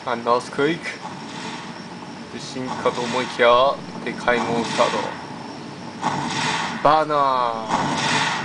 ナースクイックで進化と思いきやでかいモンスターとバナー。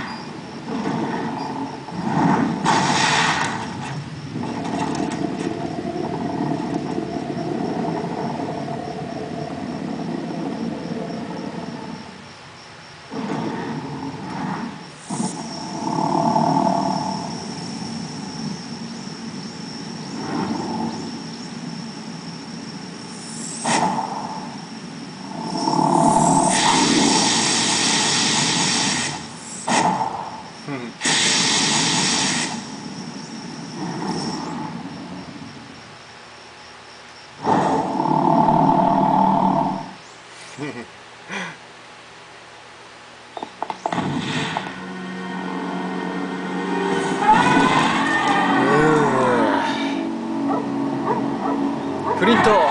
フリントが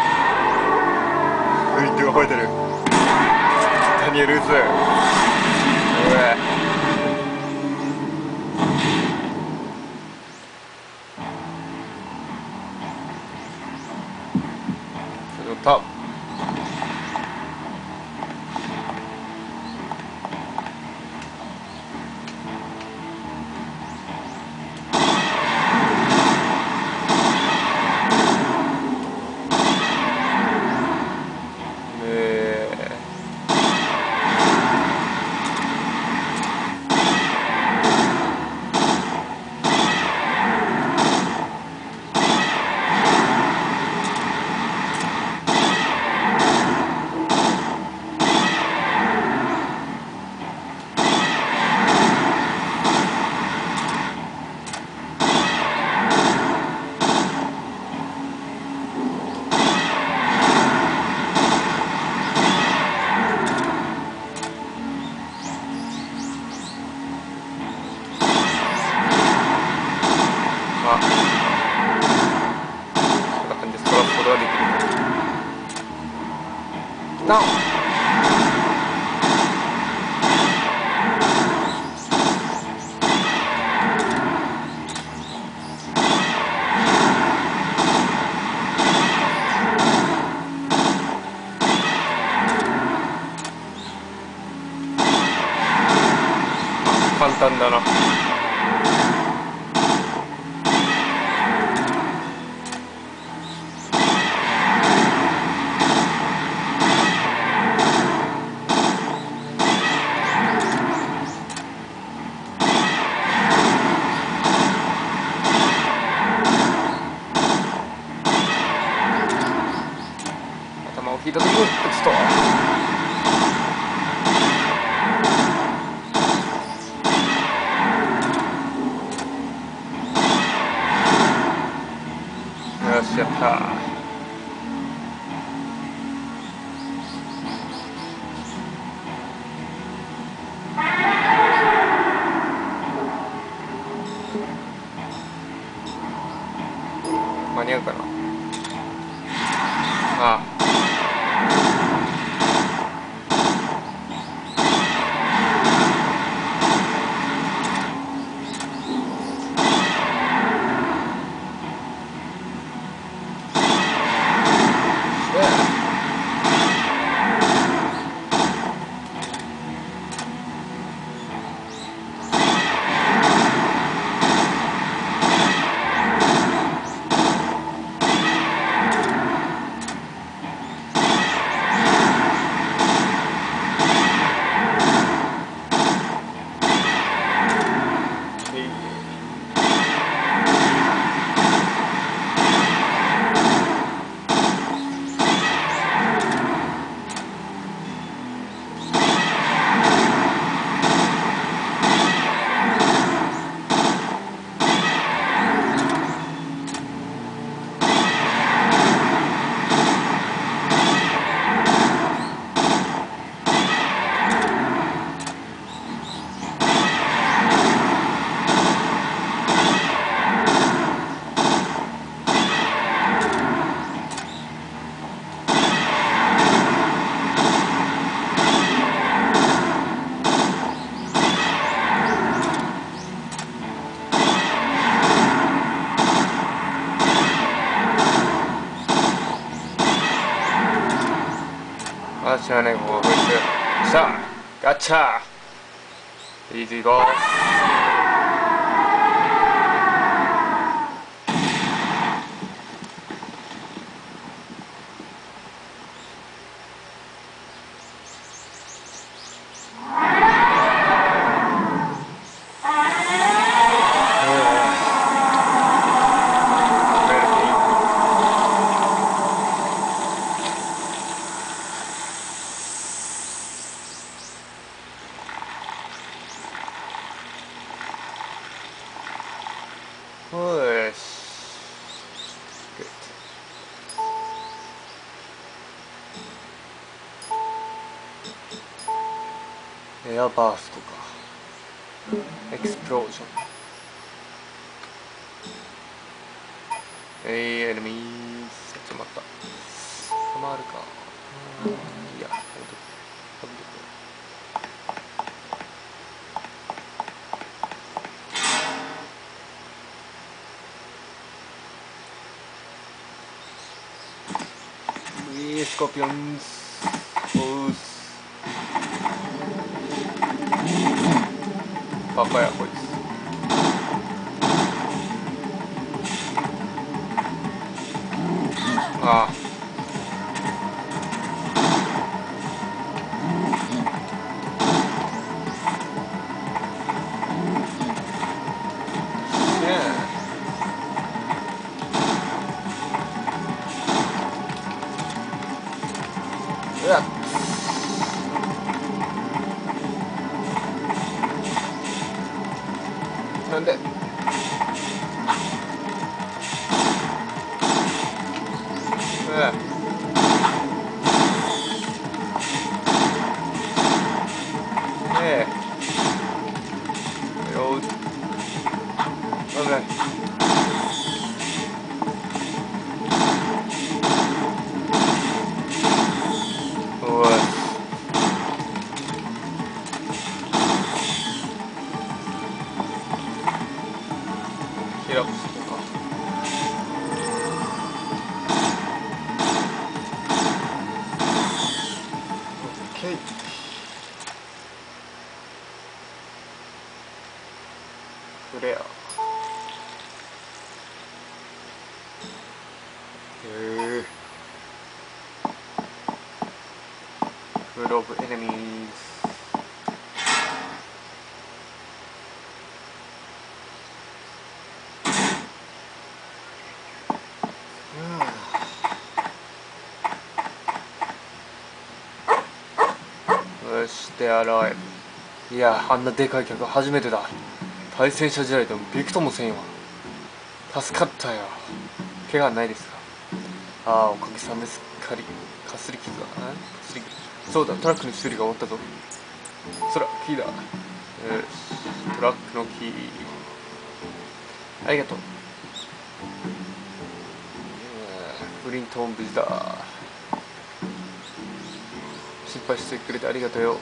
吠えてる。ダニエル・ウズ乗った。簡単だな。頭を引いた時に打つと。 知らない方がいいですよ。さあガッチャーイージーゴー。よし。エアバーストか。エクスプロージョン。エネミーズ。ちょっと待った。たまるか。いや、飛んでくる。スコーピオンズ。おうす。バカやこいつ。ああ。うわっ。なんでうわっ。ねえよ。危ない。おいヒラプスとか。オッケー。フレア。へえ。フルオブエネミーズ。よし、で洗え。いや、あんなでかい客初めてだ。対戦者時代でもびくともせんわ。助かったよ。怪我ないですか？ああ、おかげさんですっかり。かすり傷だ。かすり傷。そうだ、トラックの修理が終わったぞ。そら、キーだ。よし、トラックのキー。ありがとう。フリントン無事だ。心配してくれてありがとうよ。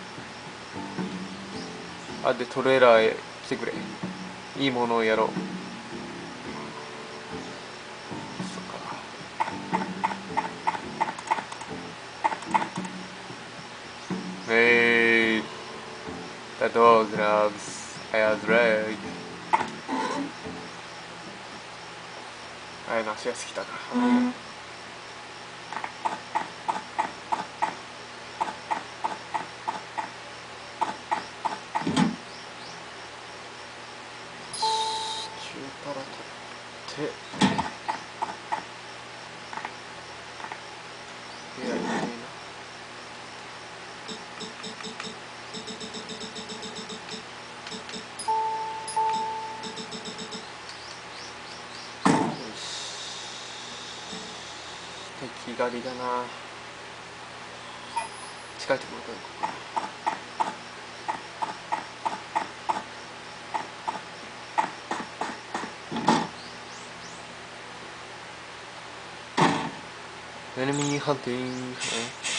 あ、でトレーラーへ来てくれ。いいものをやろう。そっか。The dog loves a drag。あれ、夏休み来たな。パラ取っていやいいな。よし、敵狩りだな。近いところから行こうか。エネミーハンティング。